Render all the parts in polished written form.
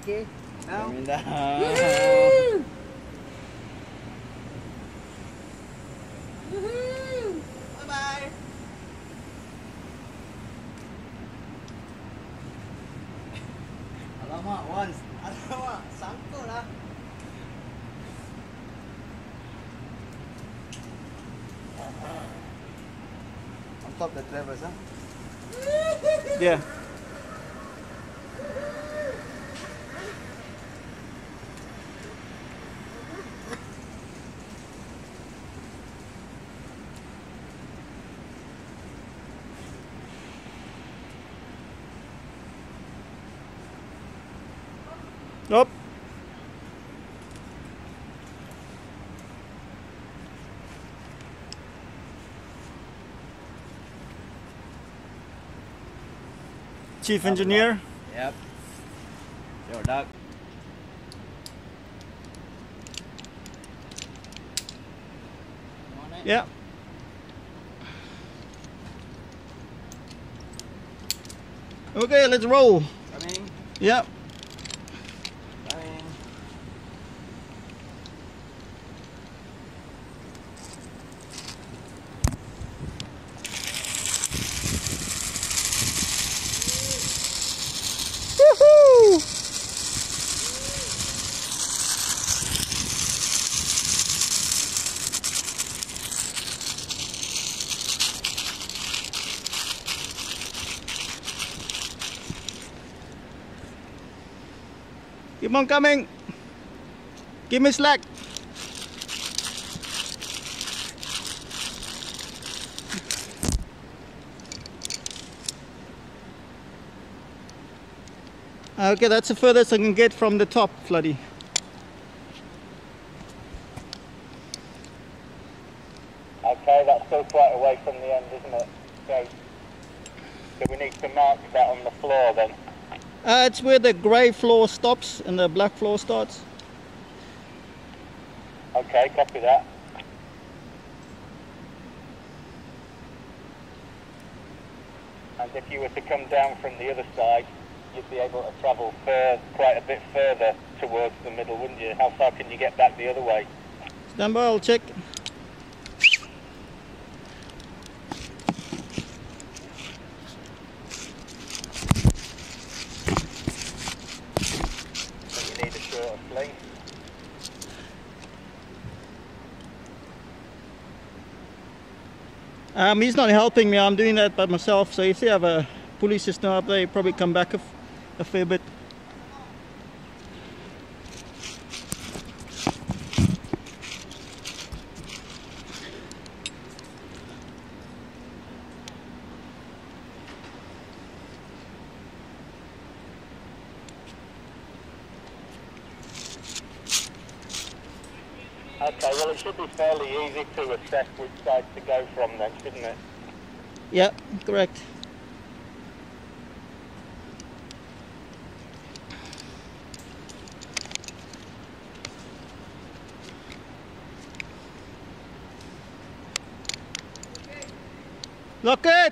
Okay. Now. Bye bye. Alamak, once. Alamak, sangkut lah. On top the traverse, huh? Yeah. Nope. Chief engineer. Yep. Your dog. Yeah. Okay, let's roll. Coming. Yep. Coming. Woohoo! Keep on coming. Give me slack. Okay, that's the furthest I can get from the top, Floody. Okay, that's still quite away from the end, isn't it? So, do we need to mark that on the floor then? It's where the grey floor stops and the black floor starts. Okay, copy that. And if you were to come down from the other side, you'd be able to travel quite a bit further towards the middle, wouldn't you? How far can you get back the other way? Stand by, I'll check. So you need a shorter sling. He's not helping me, I'm doing that by myself, so if they have a pulley system up there, you probably come back a fair bit. Okay, well it should be fairly easy to assess which side to go from then, shouldn't it? Yeah, correct. Lock it!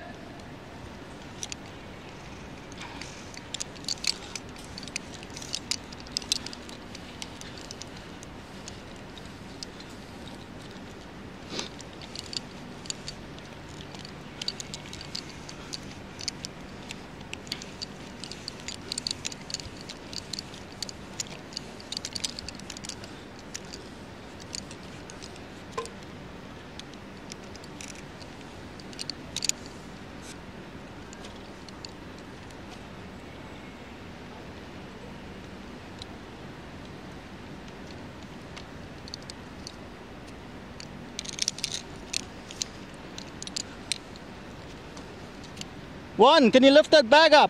One, can you lift that bag up?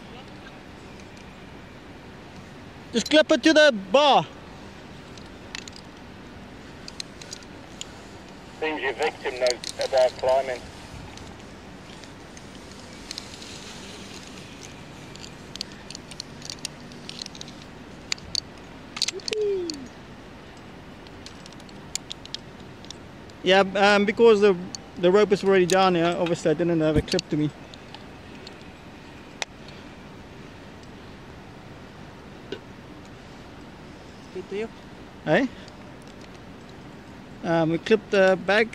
Just clip it to the bar. Seems your victim knows about climbing. Yeah, because the rope is already down here, obviously I didn't have it clipped to me. happy to you? Hey? We clipped the bag.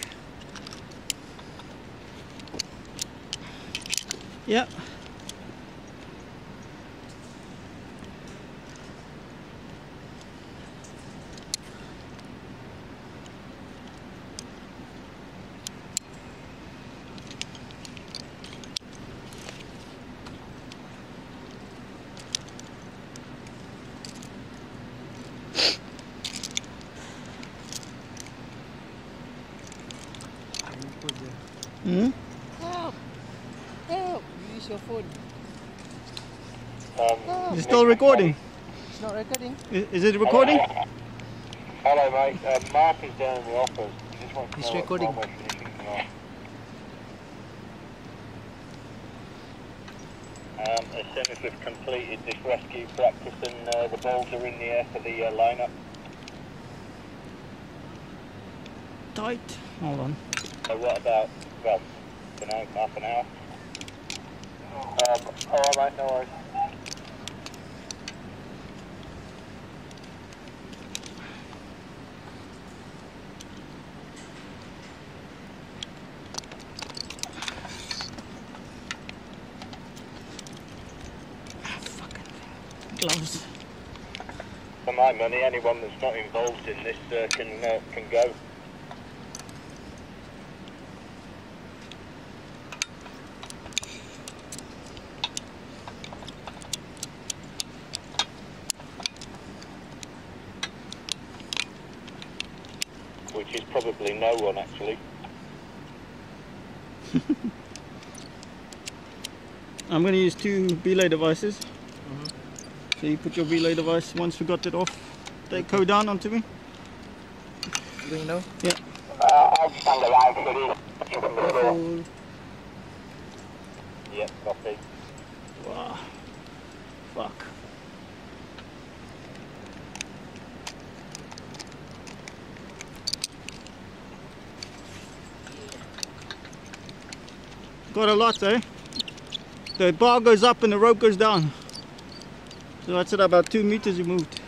Yeah. Hmm? Help! Help! Use your phone. Is it still recording? It's not recording. Is it recording? Hello, mate. Mark is down in the office. He just wants to He's know what recording. time we're finishing tonight. As soon as we've completed this rescue practice and the balls are in the air for the lineup. Tight. Hold on. So what about, well, you know, half an hour? Alright, mate, no worries. Gloves. For my money, anyone that's not involved in this can go. Which is probably no one, actually. I'm going to use 2 belay devices. So you put your belay device, once we got it off, take code down onto me. Doing now? Yeah. I'll stand around for you. Careful. Yep, copy. Wow. Fuck. Got a lot, eh? The bar goes up and the rope goes down. So that's it, about 2 meters you moved.